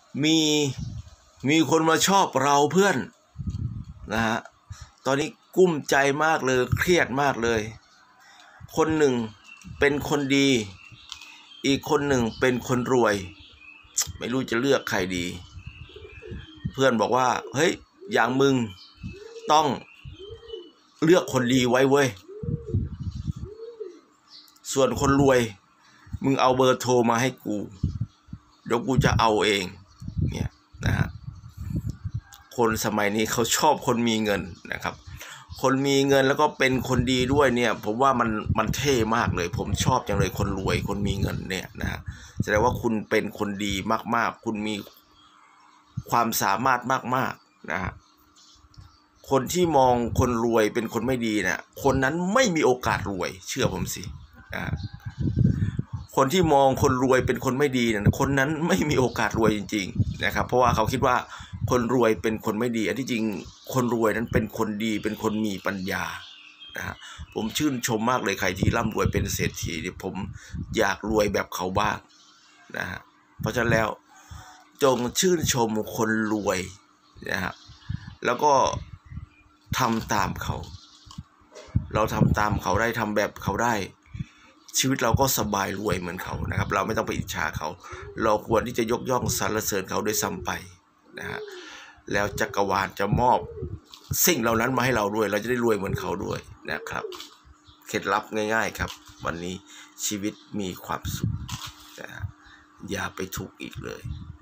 มีมีคนมาชอบเราเพื่อนนะฮะตอนนี้กุ้มใจมากเลยเครียดมากเลยคนหนึ่งเป็นคนดีอีกคนหนึ่งเป็นคนรวยไม่รู้จะเลือกใครดีเพื่อนบอกว่าเฮ้ยอย่างมึงต้องเลือกคนดีไว้เว้ยส่วนคนรวยมึงเอาเบอร์โทรมาให้กูเดี๋ยวกูจะเอาเองเนี่ยนะฮะคนสมัยนี้เขาชอบคนมีเงินนะครับคนมีเงินแล้วก็เป็นคนดีด้วยเนี่ยผมว่ามันเท่มากเลยผมชอบจังเลยคนรวยคนมีเงินเนี่ยนะฮะแสดงว่าคุณเป็นคนดีมากๆคุณมีความสามารถมากๆนะฮะคนที่มองคนรวยเป็นคนไม่ดีเนี่ยคนนั้นไม่มีโอกาสรวยเชื่อผมสิคนที่มองคนรวยเป็นคนไม่ดีเนี่ยคนนั้นไม่มีโอกาสรวยจริงๆนะครับเพราะว่าเขาคิดว่าคนรวยเป็นคนไม่ดีอันที่จริงคนรวยนั้นเป็นคนดีเป็นคนมีปัญญานะฮะผมชื่นชมมากเลยใครที่ร่ำรวยเป็นเศรษฐีผมอยากรวยแบบเขาบ้างนะฮะเพราะฉะนั้นแล้วจงชื่นชมคนรวยนะฮะแล้วก็ทำตามเขาเราทำตามเขาได้ทำแบบเขาได้ชีวิตเราก็สบายรวยเหมือนเขานะครับเราไม่ต้องไปอิจฉาเขาเราควรที่จะยกย่องสรรเสริญเขาด้วยซ้ำไปนะฮะแล้วจักรวาลจะมอบสิ่งเหล่านั้นมาให้เราด้วยเราจะได้รวยเหมือนเขาด้วยนะครับเคล็ดลับง่ายๆครับวันนี้ชีวิตมีความสุขนะอย่าไปทุกข์อีกเลย